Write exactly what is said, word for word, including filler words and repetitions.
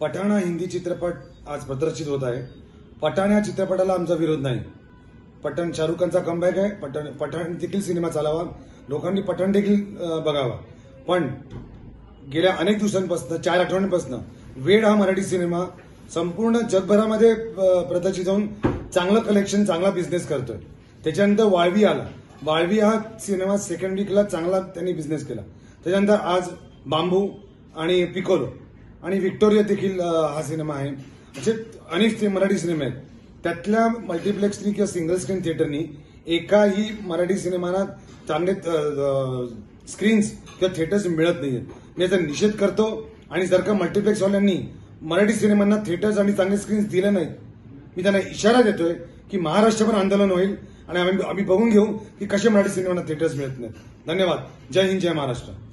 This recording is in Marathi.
पठाण हा हिंदी चित्रपट आज प्रदर्शित होत आहे। पठाण या चित्रपटाला आमचा विरोध नाही। पठाण शाहरुख खानचा कमबॅक आहे। पठाण पठाण देखील सिनेमा चालावा, लोकांनी पठाण देखील बघावा। पण गेल्या अनेक दिवसांपासून चार आठवड्यांपासून वेड हा मराठी सिनेमा संपूर्ण जगभरामध्ये प्रदर्शित होऊन चांगलं कलेक्शन, चांगला बिझनेस करतोय। त्याच्यानंतर वाळवी आला। वाळवी हा सिनेमा सेकंड वीकला चांगला त्यांनी बिझनेस केला। त्याच्यानंतर आज बांबू आणि पिकोलो आणि व्हिक्टोरिया देखील हा सिनेमा आहे। असे अनेक मराठी सिनेमे आहेत। त्यातल्या मल्टिप्लेक्सनी किंवा सिंगल स्क्रीन थिएटरनी एकाही मराठी सिनेमाला चांगले स्क्रीन्स किंवा थिएटर्स मिळत नाहीयेत। मी याचा निषेध करतो आणि जर का मल्टिप्लेक्सवाल्यांनी मराठी सिनेमांना थिएटर्स आणि चांगले स्क्रीन्स दिले नाहीत, मी त्यांना इशारा देतोय की महाराष्ट्रभर आंदोलन होईल आणि आम्ही आम्ही बघून घेऊ की कसे मराठी सिनेमांना थिएटर्स मिळत नाहीत। धन्यवाद। जय हिंद, जय महाराष्ट्र।